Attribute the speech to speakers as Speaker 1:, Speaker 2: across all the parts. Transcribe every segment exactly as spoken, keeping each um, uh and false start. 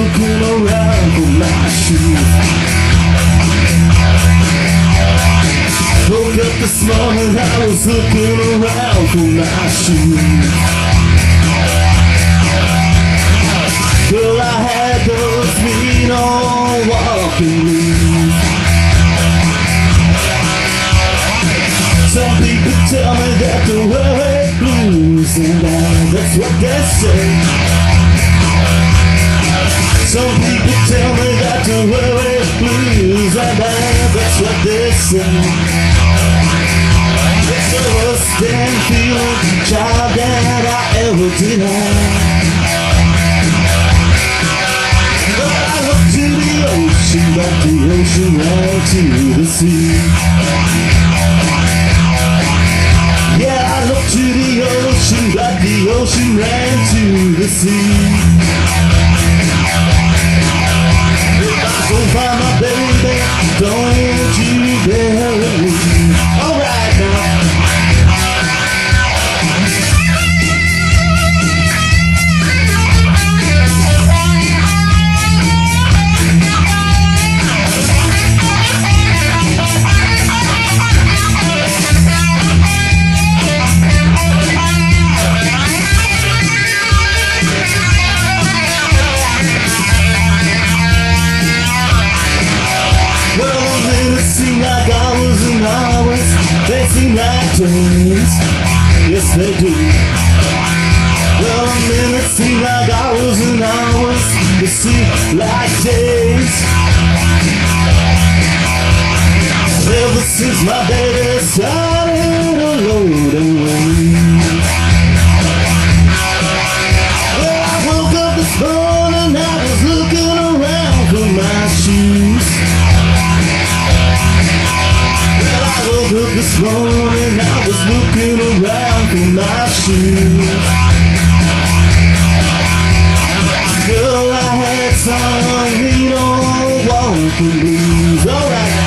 Speaker 1: looking around for my shoes. Woke up this morning, I was looking around for my shoes. Girl, I had those mean old walking blues. Some people tell me that the world blues, and I, that's what they say. Some people tell me that the world blues, and I, that's what they say. It's the worst damn feeling, child, that I ever did have. But I look to the ocean, but the ocean ran to the sea. Yeah, I look to the ocean, but the ocean ran to the sea. If I go find my baby, don't you dare leave. Alright now. Seem like hours and hours, they seem like days. Yes, they do. Well, a minute seem like hours and hours, they seem like days. Ever since my baby started to load away. Well, I woke up this morning, I was looking around for my shoes. Look, this morning I was looking around for my shoes. Girl, I had some mean old walking blues. Alright.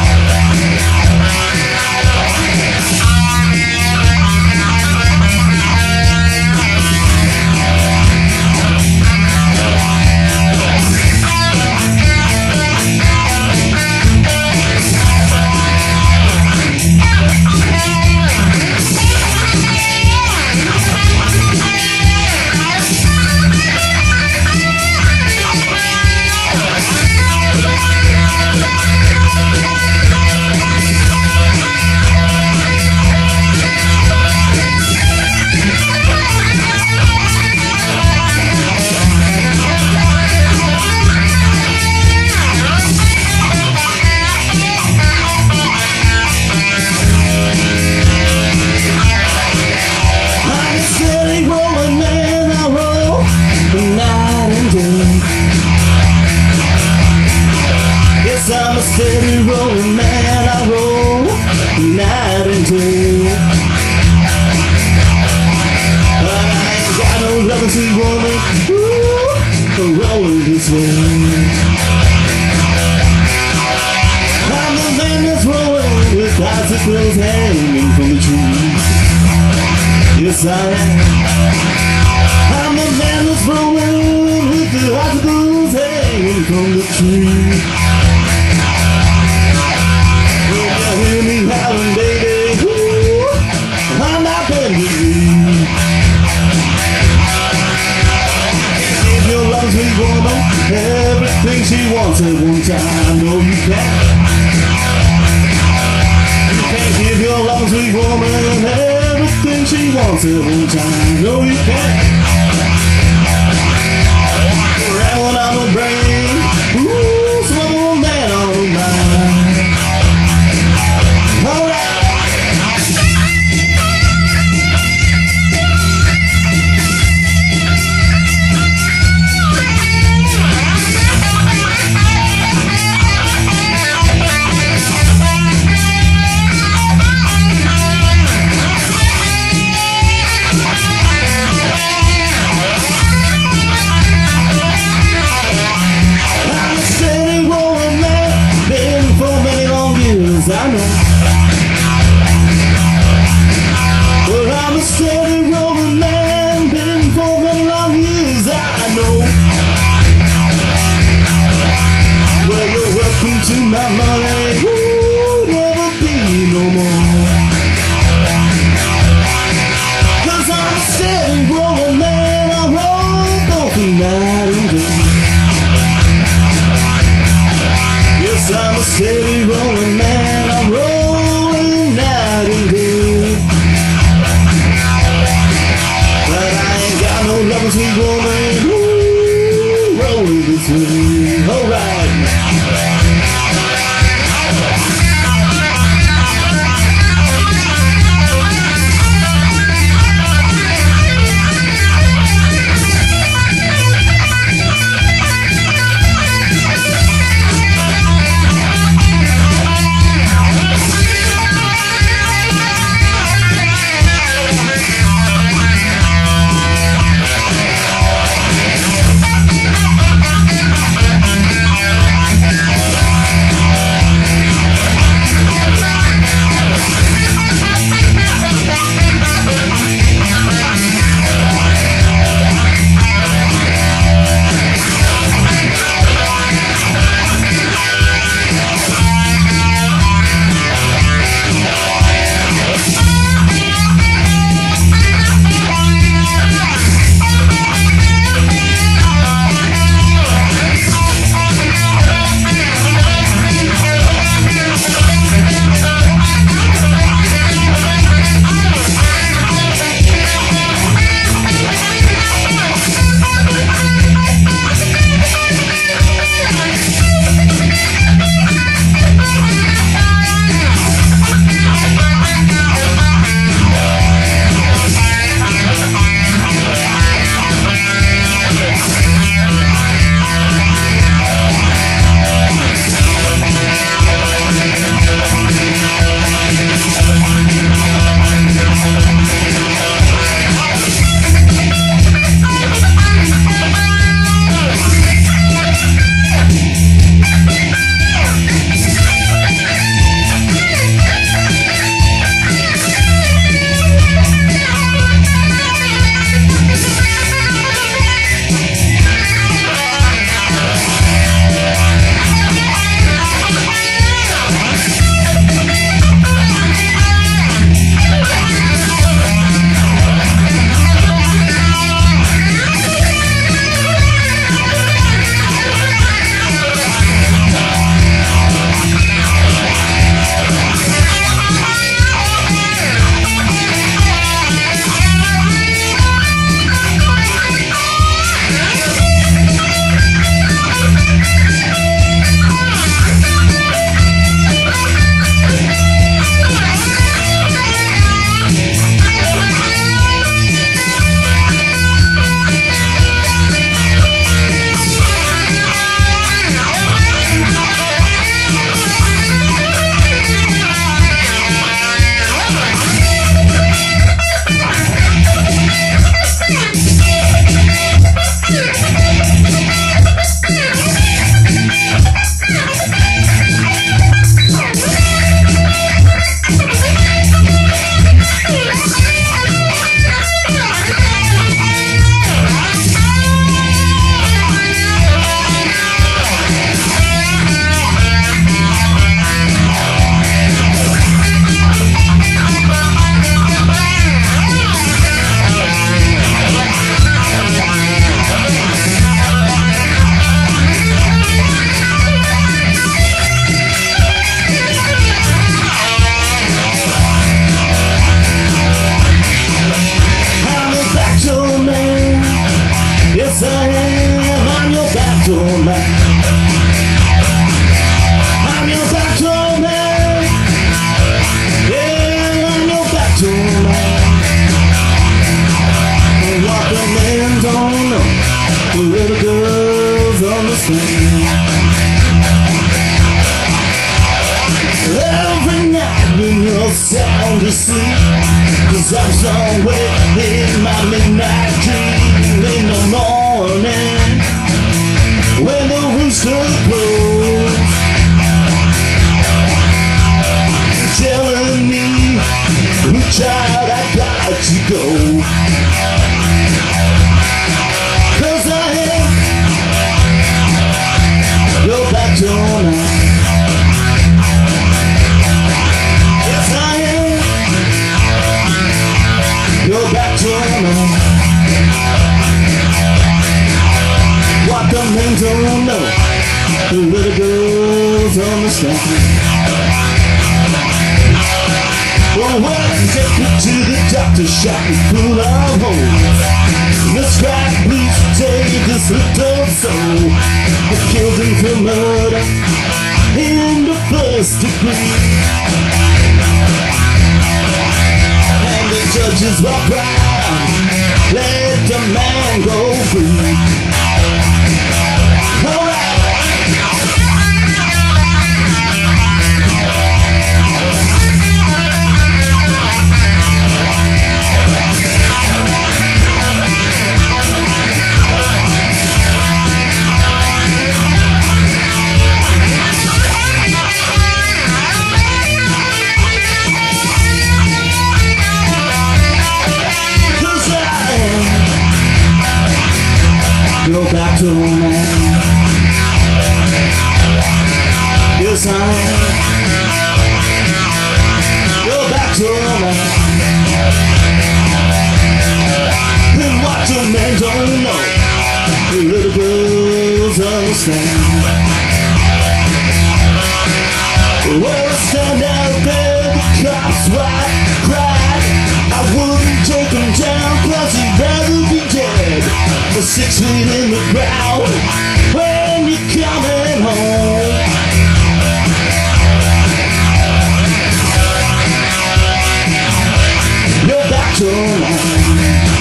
Speaker 1: I'm a steady rolling man, I roll night and day. But I ain't got no loving sweet woman, ooh, rolling this way. I'm the man that's rolling with icicles hanging from the trees. Yes, I am. I'm the man that's rolling with the icicles hanging from the trees. Hear me howling, baby, ooh, I'm not bending you. Give your love sweet woman everything she wants at one time. No, you can't. You can't give your love sweet woman everything she wants at one time. No, you can't. Around when I'm a brain, ooh, some old man on mine. I'm your battle man. Yeah, I'm your battle man. And what the men don't know, the little girls understand. Every night when you're sound asleep, 'cause I'm somewhere in my midnight dream. In the morning, when the rooster crows, telling me, child, I got to go. 'Cause I am your battle now. Yes, I am your battle now. What the men don't know, the little girls understand. Well, when I take me to the doctor's shop and full of holes, let's try please take this little soul. They killed him for murder in the first degree, and the judges were proud, let the man go free. Alright. Your battle man. Yes, I am your battle man. And what the men don't know, the little girls understand. Well, I stand out there, the cops right, cried. I wouldn't take him down, 'cause he'd rather be dead. Six feet in the ground when you're coming home. You're back to life.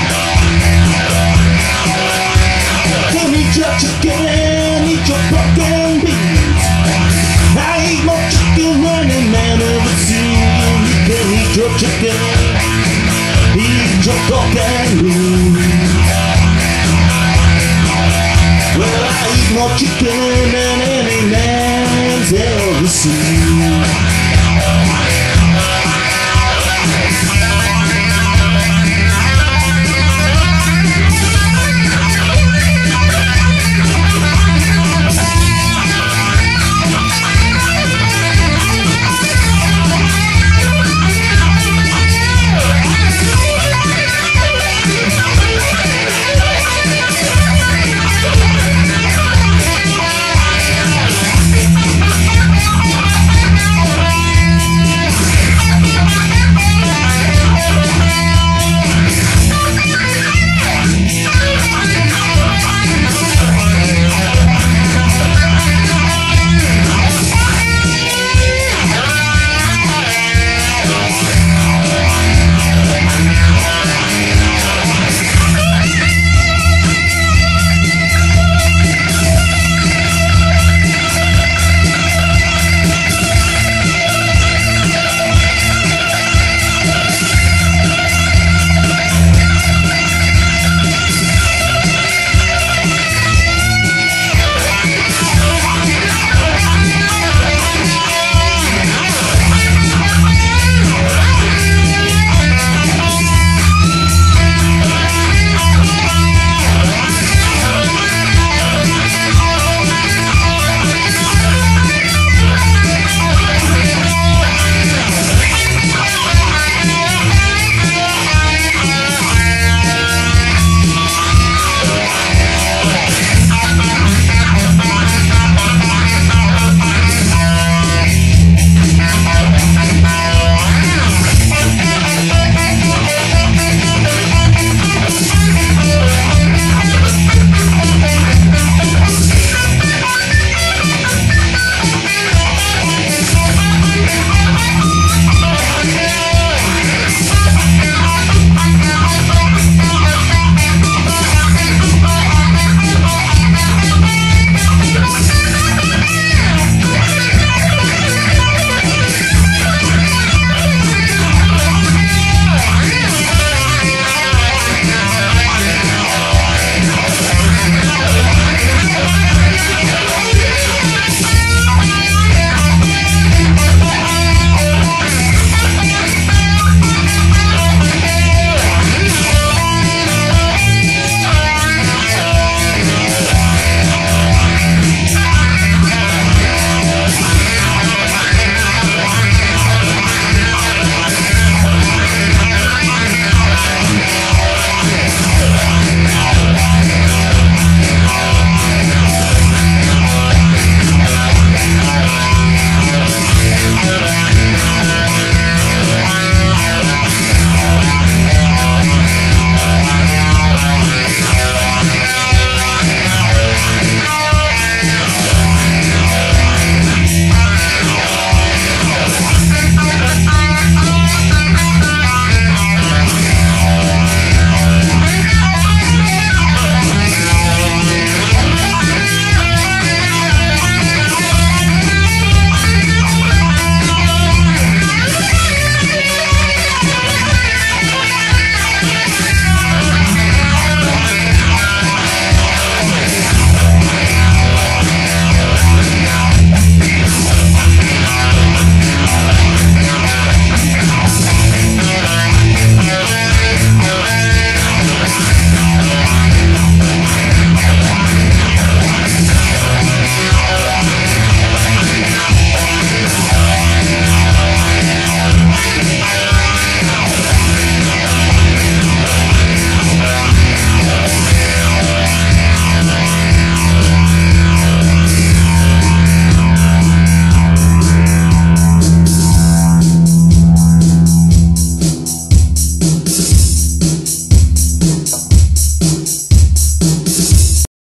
Speaker 1: Can eat your chicken, eat your broken beans. I eat more chicken than any man ever seen. You can eat your chicken, eat your broken beans. Well, I eat more chicken than any man's ever seen.